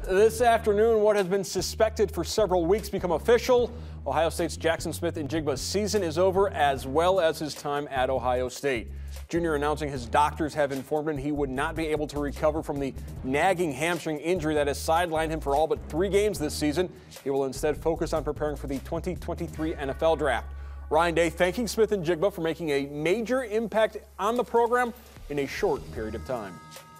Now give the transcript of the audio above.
This afternoon, what has been suspected for several weeks become official. Ohio State's Jackson Smith-Njigba's season is over, as well as his time at Ohio State. Junior announcing his doctors have informed him he would not be able to recover from the nagging hamstring injury that has sidelined him for all but 3 games this season. He will instead focus on preparing for the 2023 NFL Draft. Ryan Day thanking Smith-Njigba for making a major impact on the program in a short period of time.